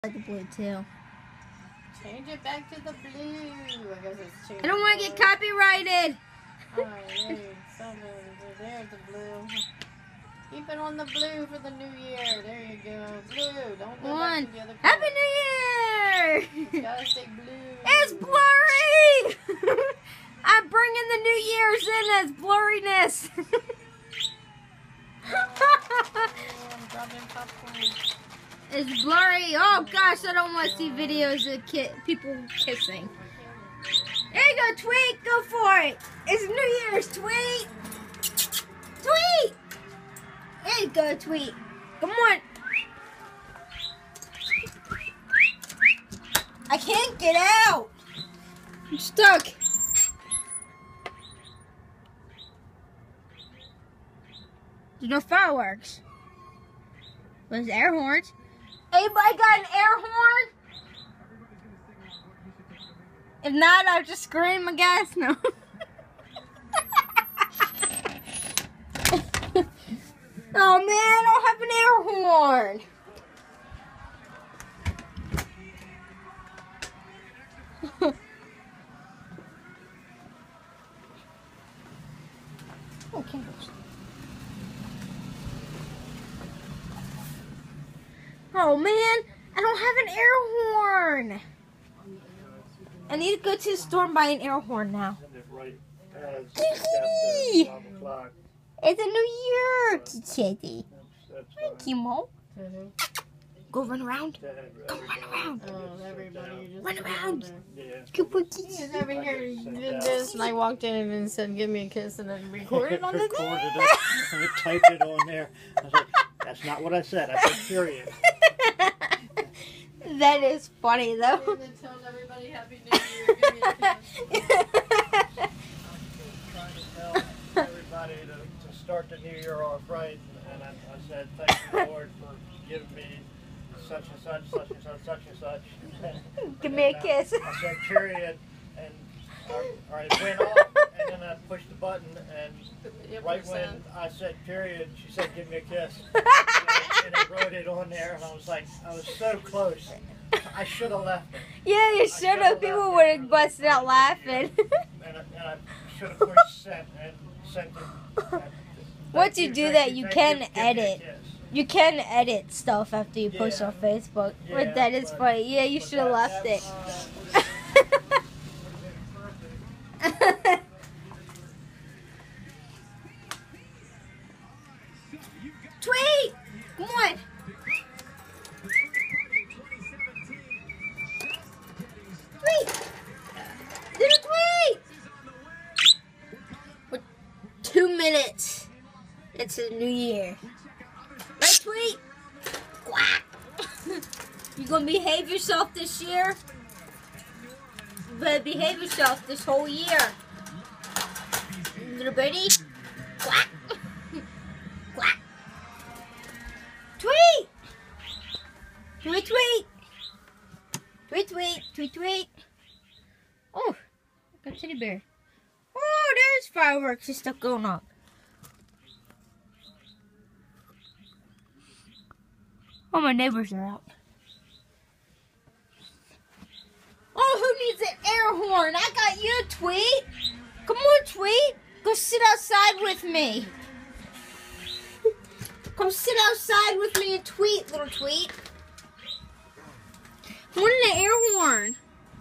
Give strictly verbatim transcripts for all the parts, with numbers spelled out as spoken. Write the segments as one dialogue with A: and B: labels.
A: like the blue too.
B: Change it back to the blue. I guess it's changed.
A: I don't want to get copyrighted.
B: Alright, there you go. There's the blue. Keep it on the blue for the new year. There you go. Blue. Don't go
A: One.
B: back to the other color.
A: Happy New Year!
B: It's gotta stay blue.
A: It's blurry! I'm bringing the New Year's in as blurriness.
B: Oh, I'm dropping popcorn.
A: It's blurry. Oh gosh, I don't want to see videos of ki people kissing. There you go, Tweet. Go for it. It's New Year's, Tweet. Tweet. There you go, Tweet. Come on. I can't get out. I'm stuck. There's no fireworks. There's air horns. Anybody got an air horn? If not, I'll just scream, I guess. No. Oh man, I don't have an air horn. Okay. Oh man, I don't have an air horn. I need to go to the store and buy an air horn now. It's a new year, Kitty. Thank you, Mo.
B: Mm-hmm.
A: Go run around. Go run around.
B: Oh, everybody just
A: Run around.
B: He was over here and did this, and I walked in and said, "Give me a kiss," and then recorded on the thing.
C: Recorded it and typed it on there. I was like, "That's not what I said. I said period."
A: That is funny though.
B: And then tells everybody Happy New Year. Give me a kiss.
C: Trying to tell everybody to, to start the new year off right, and I, I said, "Thank you, Lord, for giving me such and such, such and such, such and such."
A: Give me a
C: And,
A: kiss.
C: uh, I said period, and I, I went off, and then I pushed the button, and right when I said period, she said, "Give me a kiss." and, I, and I wrote it on there, and I was like, I was so close. I should have left it.
A: Yeah, you should have. People would have busted out laughing.
C: And I, and I should have pushed sent and sent it.
A: Once you do that, you can edit. You can edit stuff after you post
C: Yeah.
A: on Facebook.
C: Yeah,
A: But that is
C: but-
A: funny. Yeah, you
C: but
A: should have
C: that-
A: left it.
C: uh,
A: Tweet! Come on! Tweet! Little Tweet! With two minutes. It's a new year. Right, Tweet? Quack! You gonna behave yourself this year? You better behave yourself this whole year. Little birdie? Quack! Quack! Tweet! Tweet, tweet! Tweet, tweet, tweet, tweet. Oh, got teddy bear. Oh, there's fireworks and stuff going on. Oh, my neighbors are out. Oh, who needs an air horn? I got you, Tweet. Come on, Tweet. Go sit outside with me. Come sit outside with me and tweet, little Tweet. I want an air horn.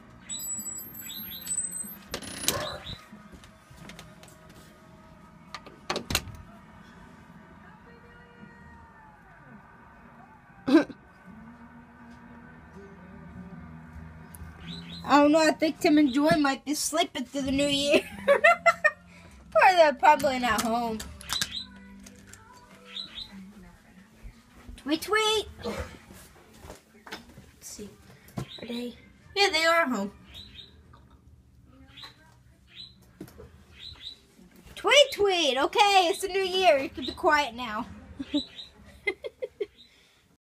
A: I don't know, I think Tim and Joy might be sleeping through the new year. Or they're probably not home. Tweet, tweet. Let's see. Are they? Yeah, they are home. Tweet, tweet. Okay, it's the new year. You can be quiet now.